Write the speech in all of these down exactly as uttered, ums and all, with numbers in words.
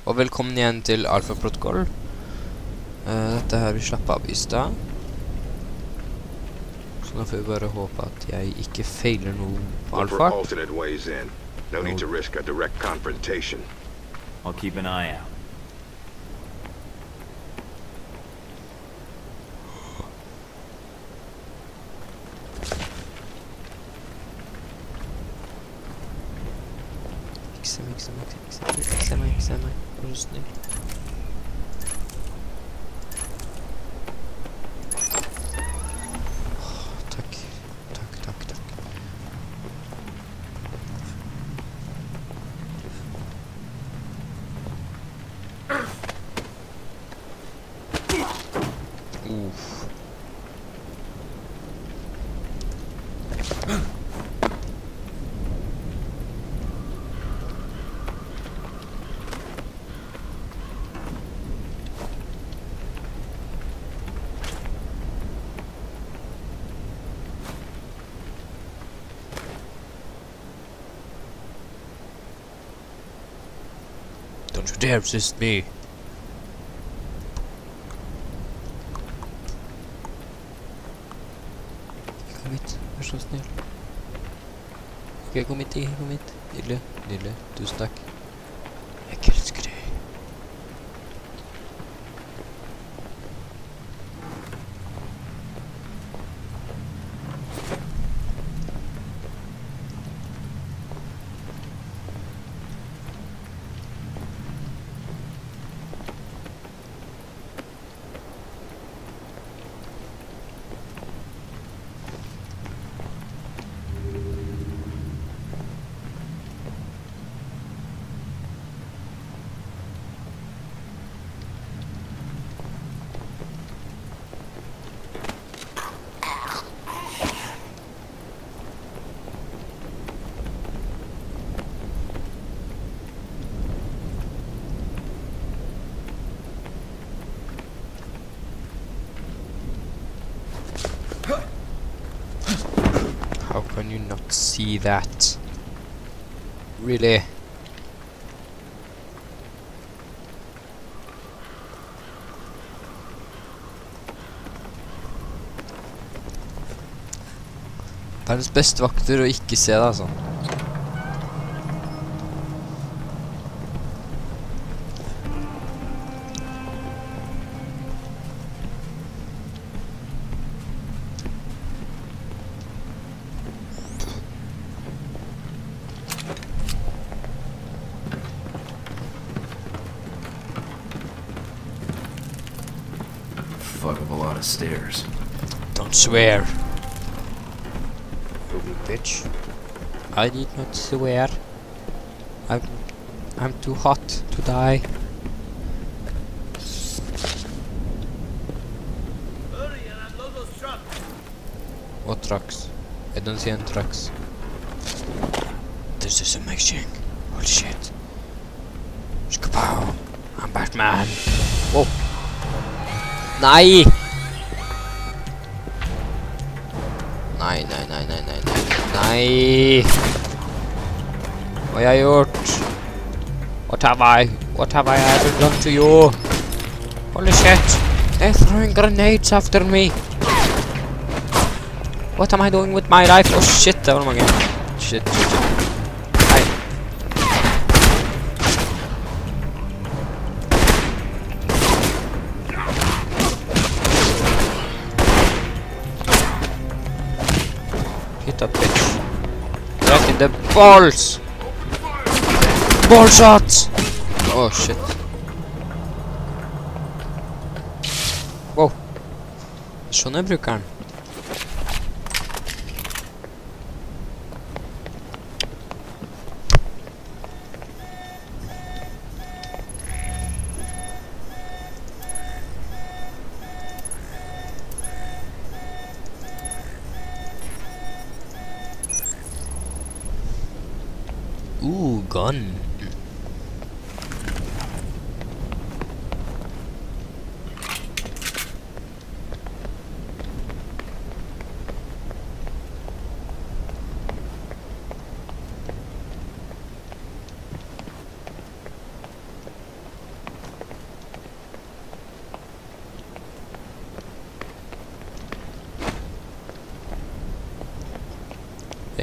Og velkommen igjen til Alpha Protocol. Uh, dette her vi slapp av i stad. Så nå får vi bare håpe at jeg ikke feiler noe på all fart. No need to risk a direct confrontation. I'll keep an eye out. Mikse, mikse, mikse, mikse, mikse meg, mikse meg. Vær så snill. Takk, takk, takk, takk. Uff. Don't you dare resist me. Kom hit, vær så snill. Ok, kom hit, ikke kom hit. Nydelig, nydelig, tusen takk. Jeg elsker deg. How can you not see that? Really? Verdens beste vakter å ikke se det, altså. Fuck up a lot of stairs. Don't swear. You bitch. I did not swear. I'm I'm too hot to die. Hurry and unload those trucks. What trucks? I don't see any trucks. This is amazing. Holy shit. Skapow. I'm Batman. Whoa. Nei! Nei, nei, nei, nei, nei, nei, nei! Hva har jeg gjort? What have I? What have I ever done to you? Holy shit! They're throwing grenades after me! What am I doing with my life? Oh shit, det var mange. Shit, shit, shit. Nei. Hit that bitch. Right in the balls! Ball shots! Oh shit. Wow. Sånn jeg bruker den. Ooh, gun.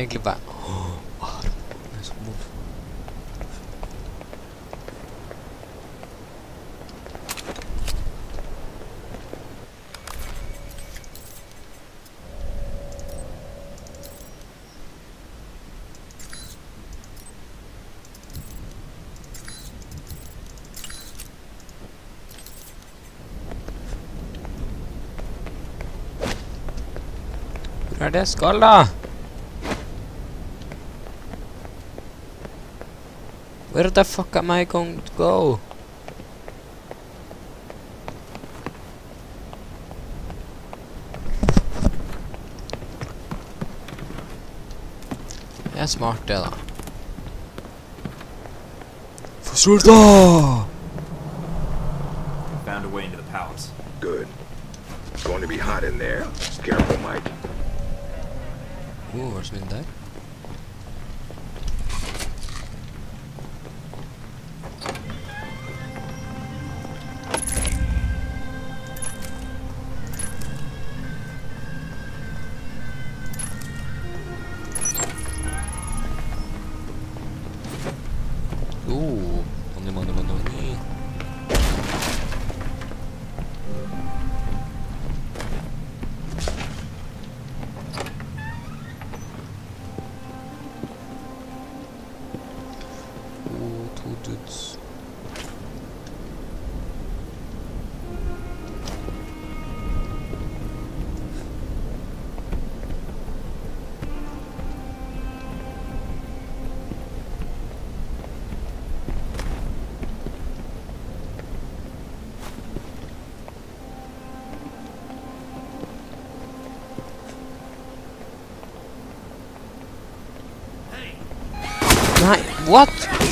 Egentlig bare... Åh, det er så vondt. Hvor er det jeg skal da? Where the fuck am I going to go? Jeg er smart det da. Forstår du da? Found a way into the palace. Good. It's going to be hot in there. Careful, Mike. Oh, hva er det som er der? Oh, money, money, money, money. Oh, two dudes. Nei, what?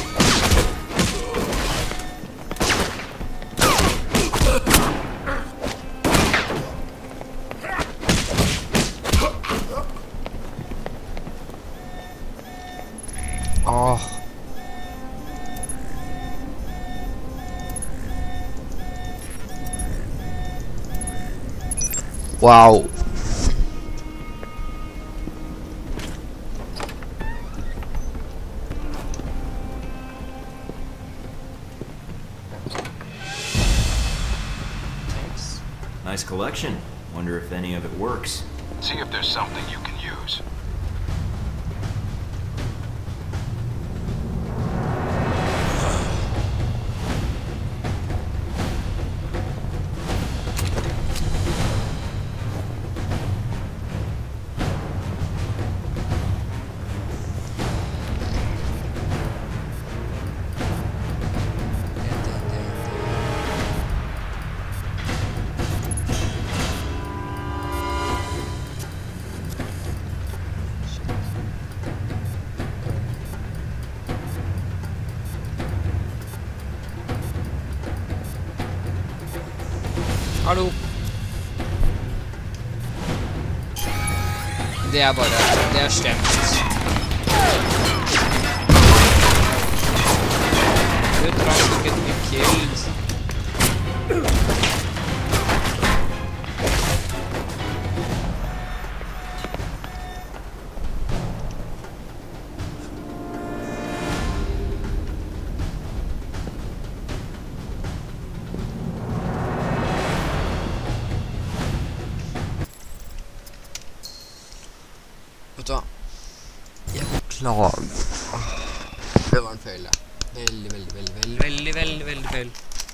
Åh. Wow. Nice collection. Wonder if any of it works. See if there's something you can use. Hallo. Det er bare, det er slemt. Du traff ikke et mye kills. Vet du hva? Jeg beklager. Det var en feil, ja. Veldig, veldig, veldig, veldig, veldig, veldig, veldig feil.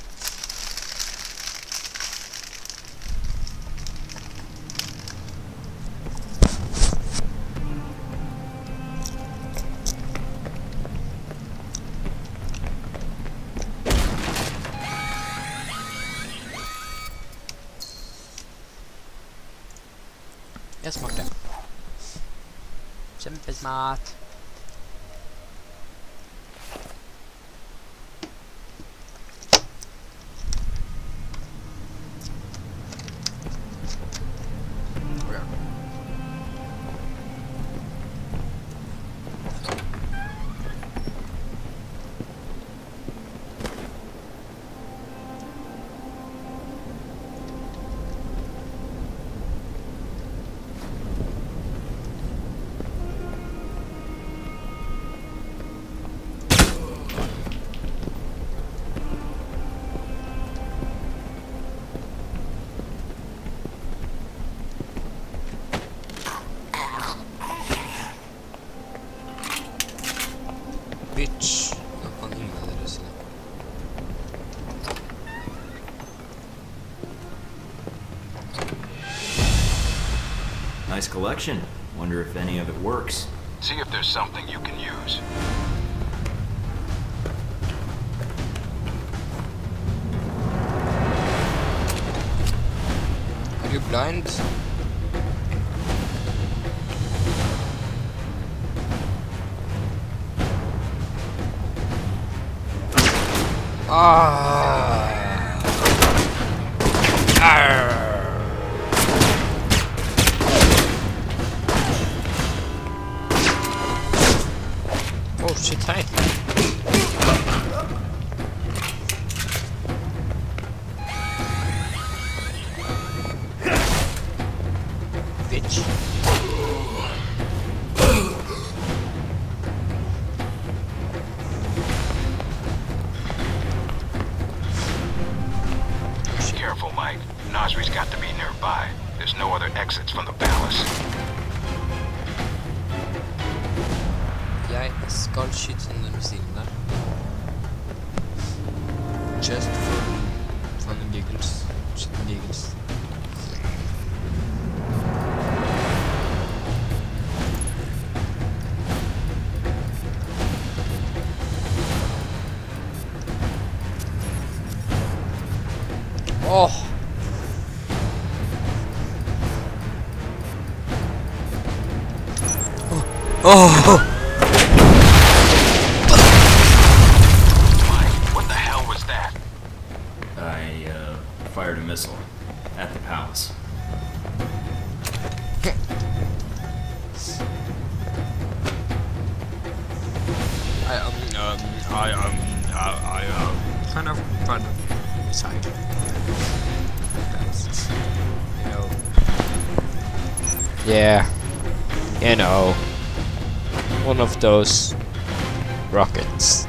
Jeg er smart, ja. Kjempesmart. Nice collection. Wonder if any of it works. See if there's something you can use. Are you blind? Ah. Arr. Oh shit, hi. Bitch. Careful, Mike. Nasri's got to be nearby. There's no other exits from the palace. Jeg skal skyte den missilen der. Just for fun and giggles. Shit and giggles. Oh! Oh! Oh! What the hell was that? I, uh, fired a missile at the palace. I um um I um I, I um kind of fun side. That's, you know. Yeah, you know, one of those rockets.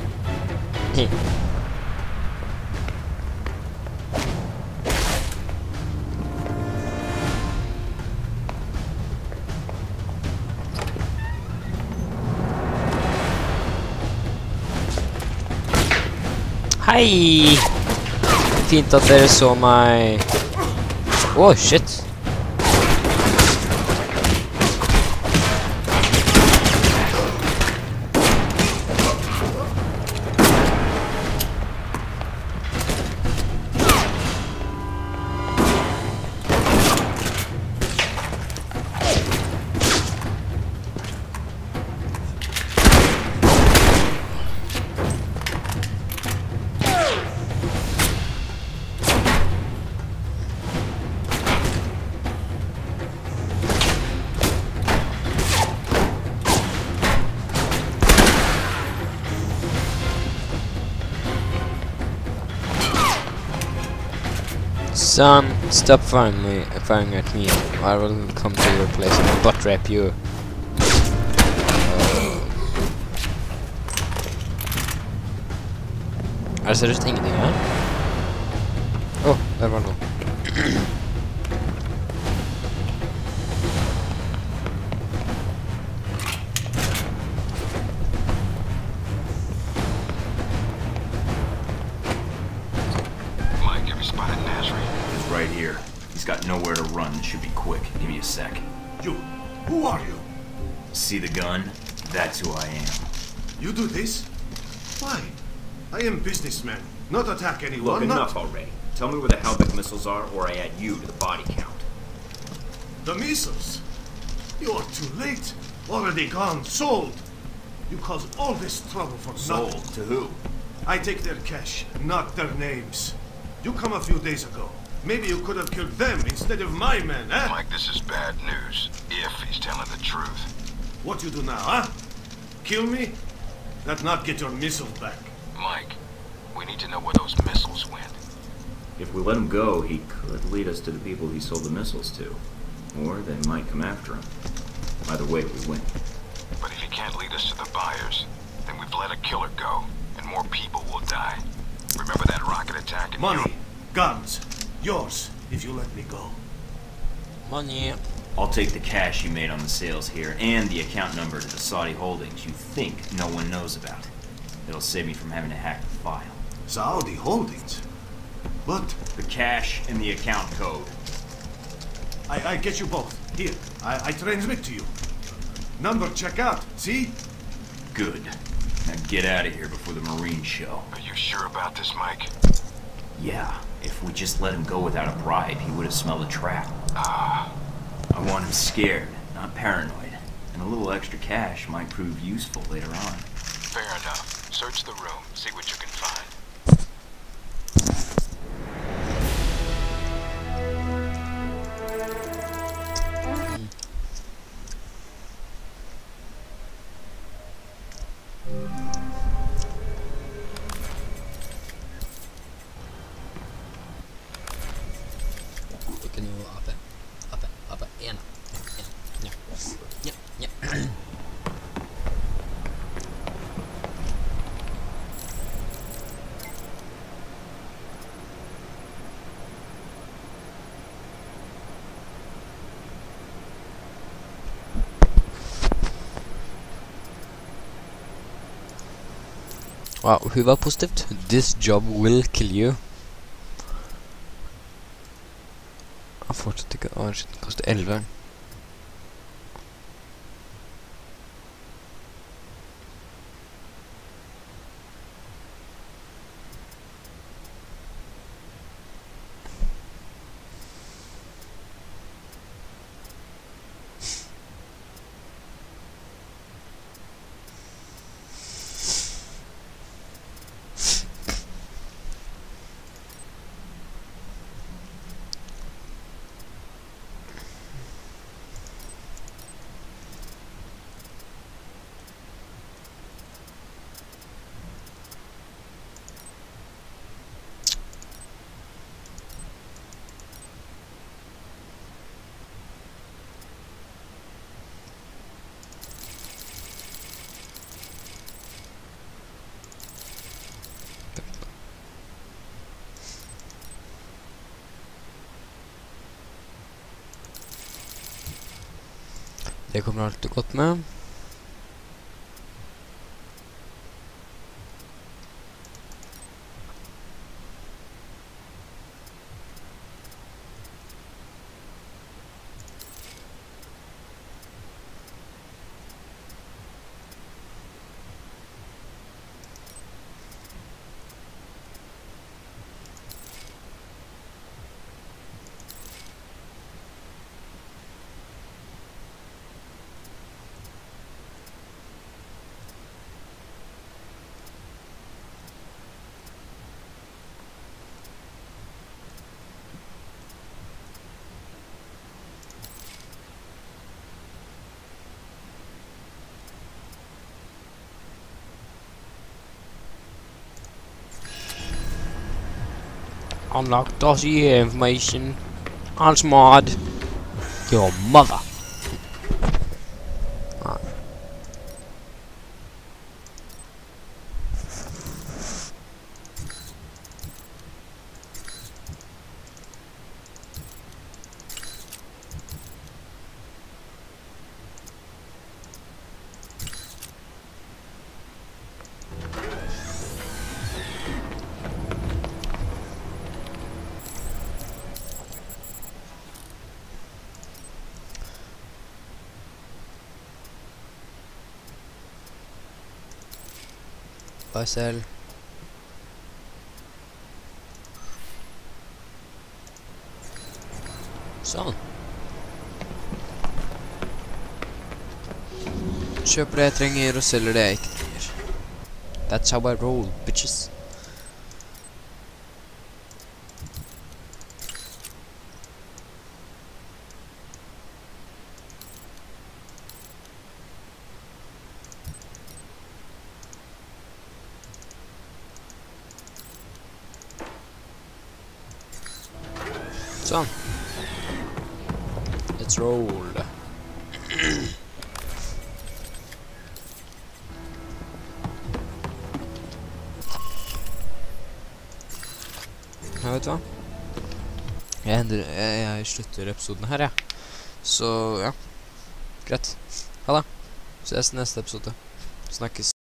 Hei! Fint at dere så meg. Oh shit. Son, stop firing me, firing at me. I will come to your place and butt rape you. Er det seriøst ingenting her? Åh, oh, der var noe. Right here. He's got nowhere to run. It should be quick. Give me a sec. You, who are you? See the gun? That's who I am. You do this? Why? I am businessman, not attack anyone. Look, not... enough already. Tell me where the Halbech missiles are, or I add you to the body count. The missiles? You are too late. Already gone, sold. You caused all this trouble for Sold nothing. to who? I take their cash, not their names. You come a few days ago. Maybe you could have killed them instead of my men, eh? Mike, this is bad news. If he's telling the truth. What you do now, huh? Kill me? That not get your missiles back. Mike, we need to know where those missiles went. If we let him go, he could lead us to the people he sold the missiles to. Or they might come after him. Either way, we win. But if he can't lead us to the buyers, then we've let a killer go, and more people will die. Remember that rocket attack in Money, Europe? guns, yours, if you let me go. Money. I'll take the cash you made on the sales here, and the account number to the Saudi holdings you think no one knows about. It'll save me from having to hack the file. Saudi holdings? But... The cash and the account code. I, I get you both. Here, I, I transmit to you. Number check out, see? Good. Now get out of here before the Marines show. Are you sure about this, Mike? Yeah, if we just let him go without a bribe, he would have smelled a trap. Ah. I want him scared, not paranoid. And a little extra cash might prove useful later on. Fair enough. Search the room, see what you can find. Ikke noe A P. A P, A P, en. Ja, ja, ja. Wow, hun var positivt. This job will kill you. Jeg har fortsatt ikke... Åh, shit, den koster elleve. Det kommer alltid godt med. Unlock dossier information. Ansmod. Your mother. Ah. Bare selv. Sånn. Kjøper det jeg trenger og selger det jeg ikke trenger. That's how I roll, bitches. Sånn. Let's roll. Jeg vet hva. Jeg, ender, jeg, jeg slutter episoden her, ja. Så, ja. Greit. Ha det. Ses neste episode. Snakkes.